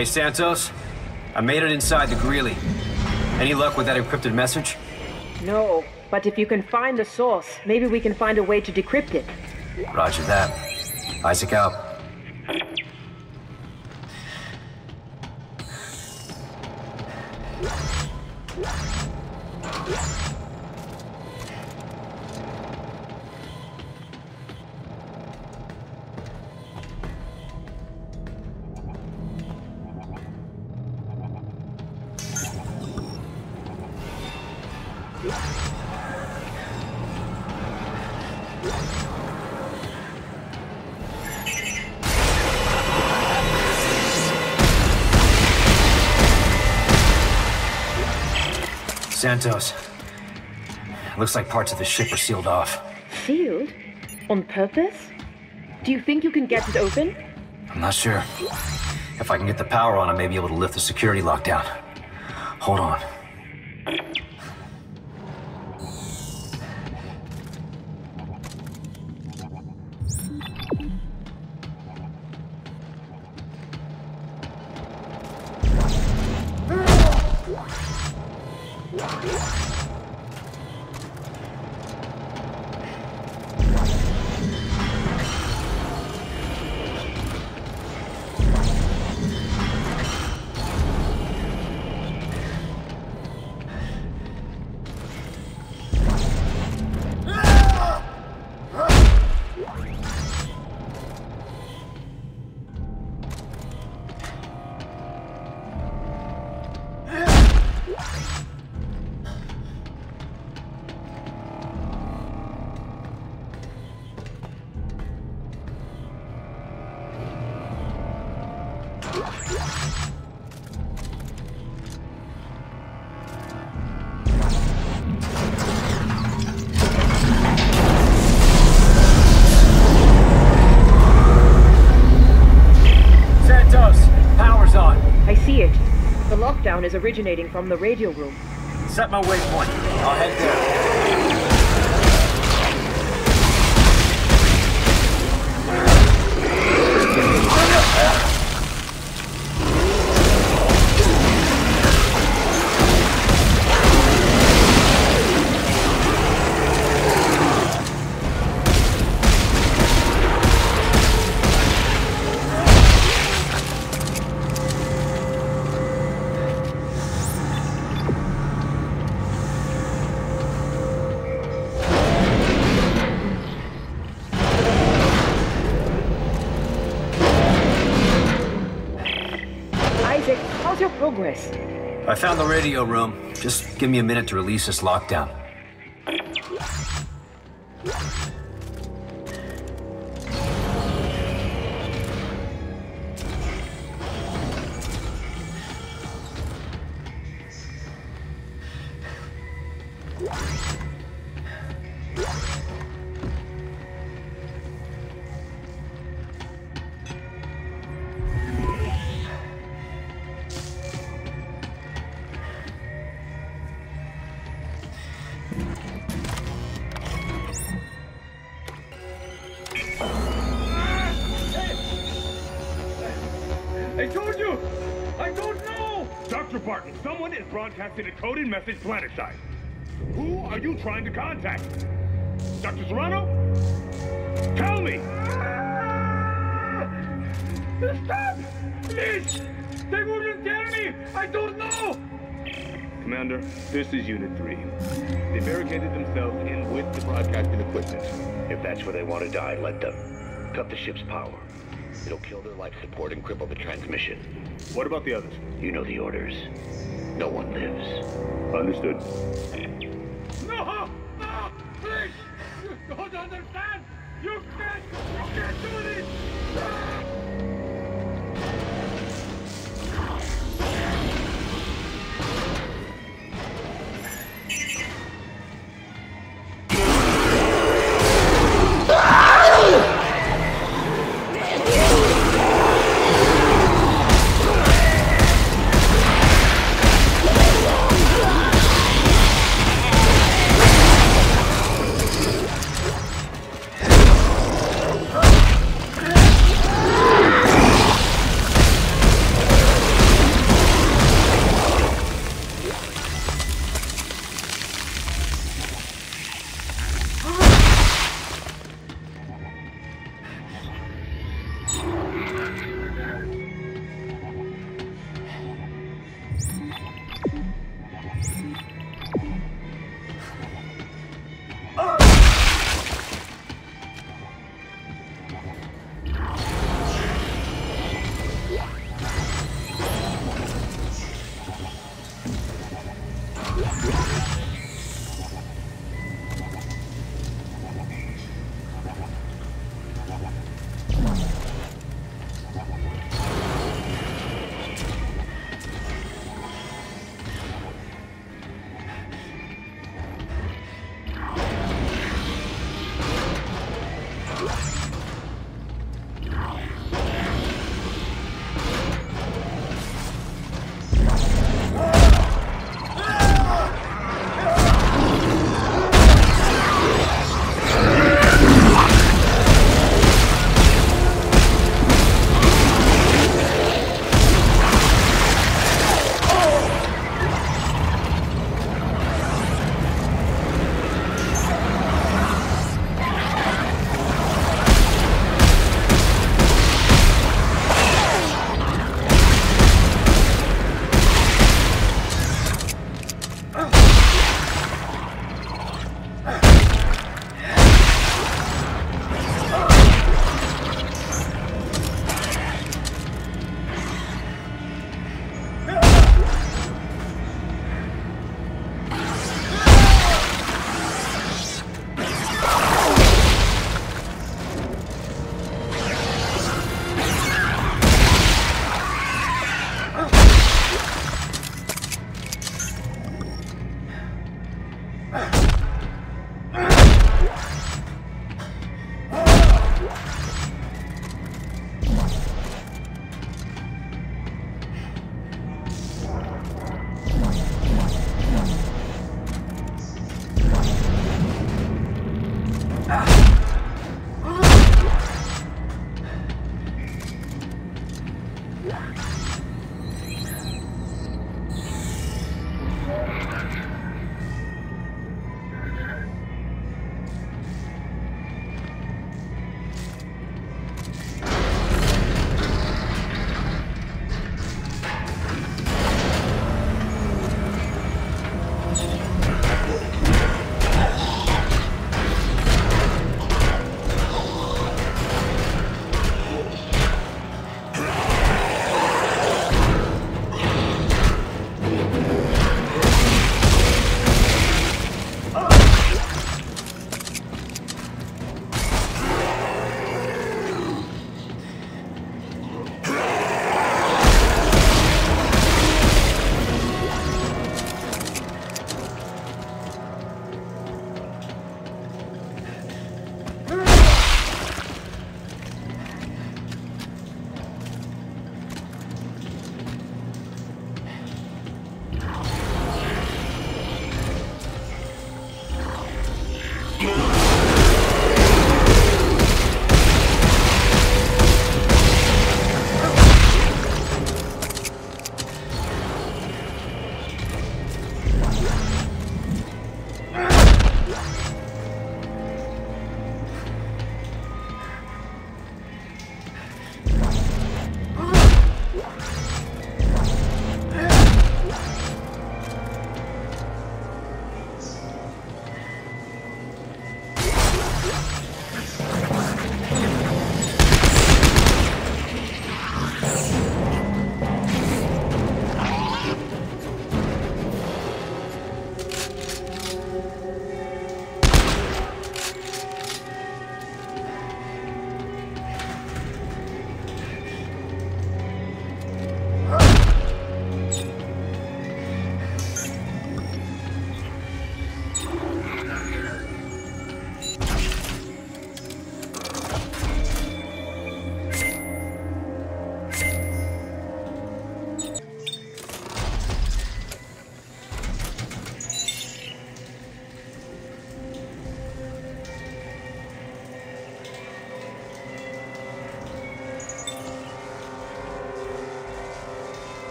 Hey, Santos. I made it inside the Greeley. Any luck with that encrypted message? No, but if you can find the source, maybe we can find a way to decrypt it. Roger that. Isaac out. Santos. Looks like parts of the ship are sealed off. Sealed? On purpose? Do you think you can get it open? I'm not sure. If I can get the power on, I may be able to lift the security lockdown. Hold on. Is originating from the radio room. Set my waypoint. I'll head there. I found the radio room. Just give me a minute to release this lockdown. Broadcasting a coded message planetside. Who are you trying to contact? Dr. Serrano? Tell me! Stop! Please! They wouldn't tell me! I don't know! Commander, this is Unit 3. They barricaded themselves in with the broadcasting equipment. If that's where they want to die, let them. Cut the ship's power. It'll kill their life support and cripple the transmission. What about the others? You know the orders. No one lives. Understood. No! No! Please! You don't understand! You can't do this!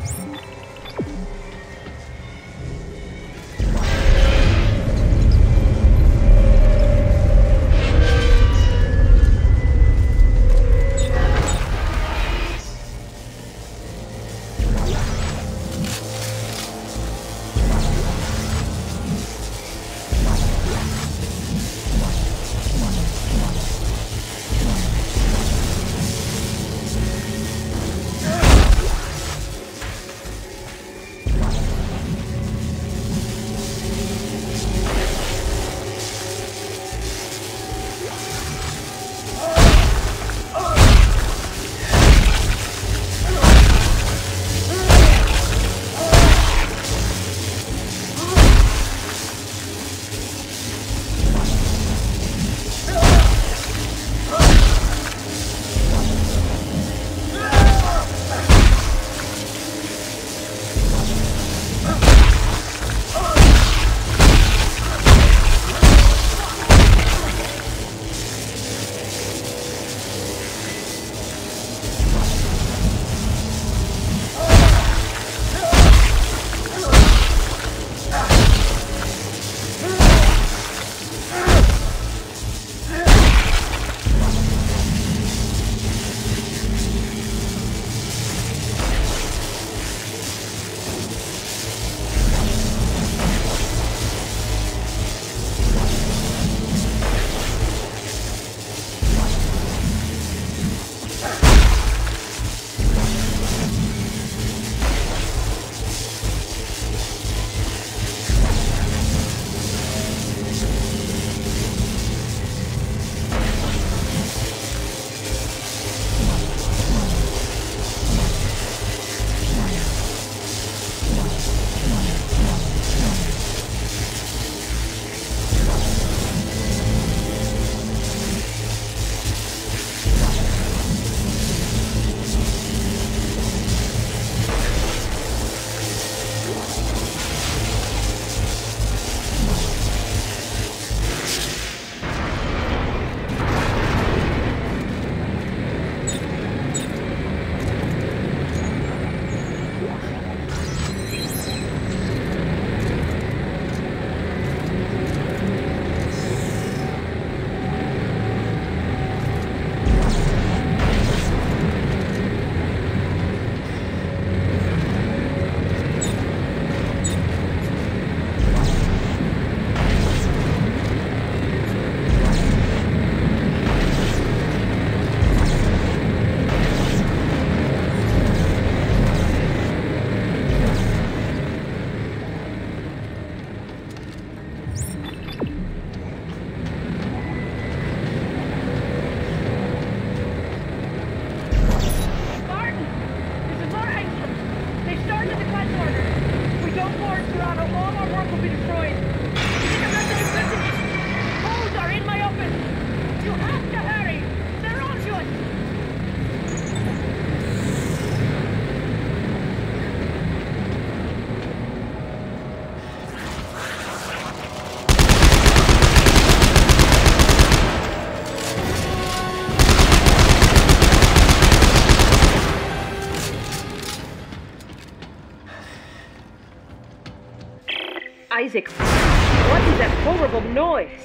Isaac, what is that horrible noise?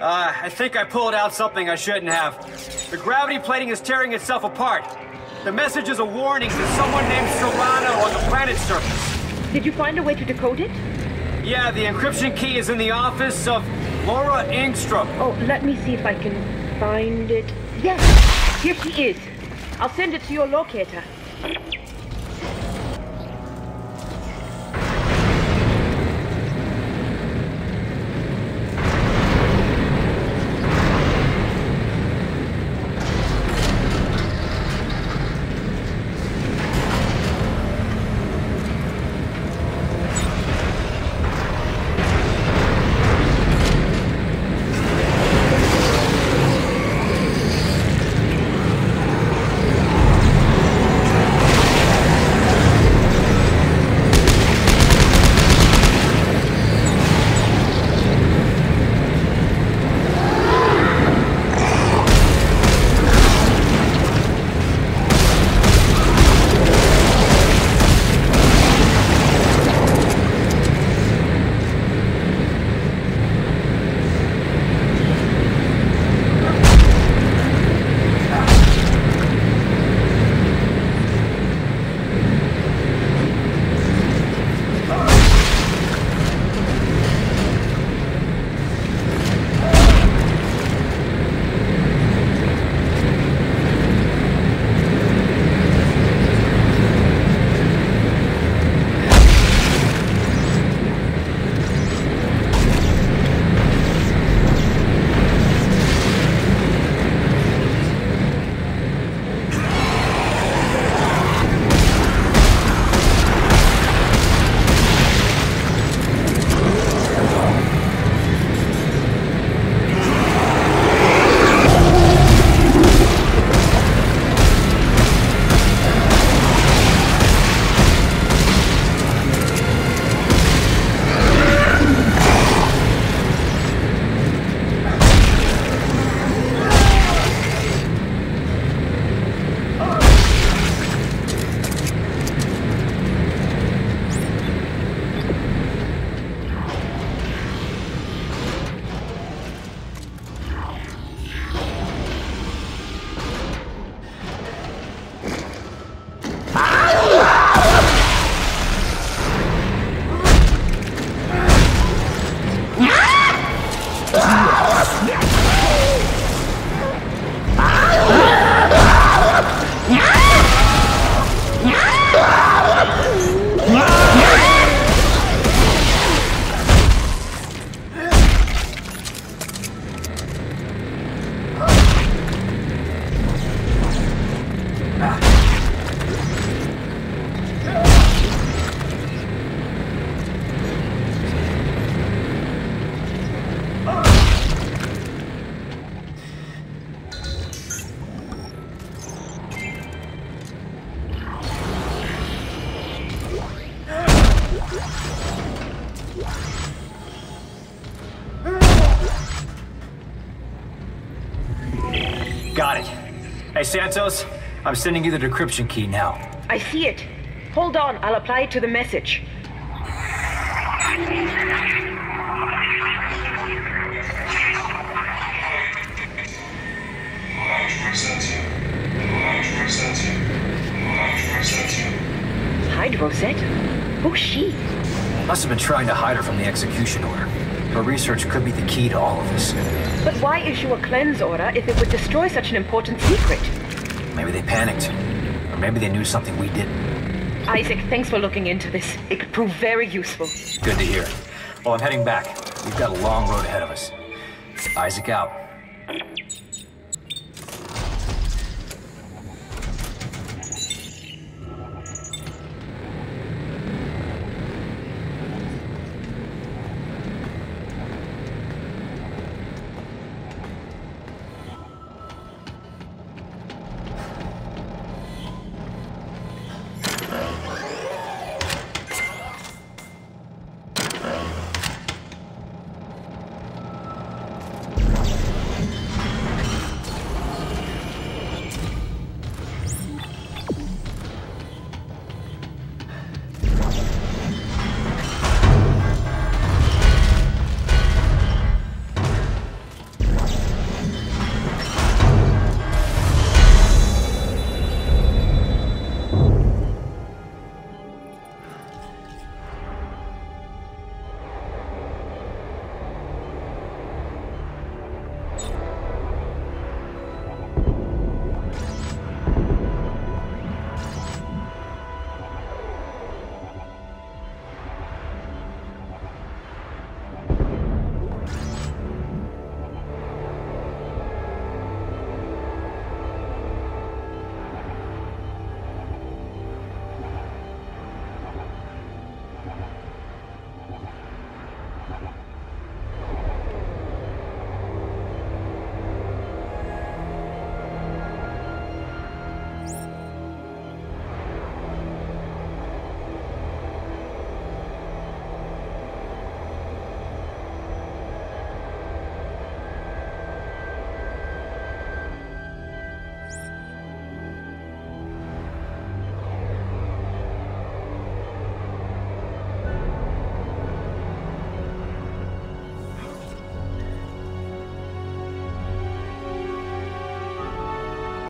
I think I pulled out something I shouldn't have. The gravity plating is tearing itself apart. The message is a warning to someone named Serrano on the planet's surface. Did you find a way to decode it? Yeah, the encryption key is in the office of Laura Engstrom. Oh, let me see if I can find it. Yes, here she is. I'll send it to your locator. Got it. Hey, Santos, I'm sending you the decryption key now. I see it. Hold on, I'll apply it to the message. Hide Rosette? Who's she? Must have been trying to hide her from the execution order. Her research could be the key to all of this. But why issue a cleanse order if it would destroy such an important secret? Maybe they panicked. Or maybe they knew something we didn't. Isaac, thanks for looking into this. It could prove very useful. Good to hear. Well, I'm heading back. We've got a long road ahead of us. Isaac out.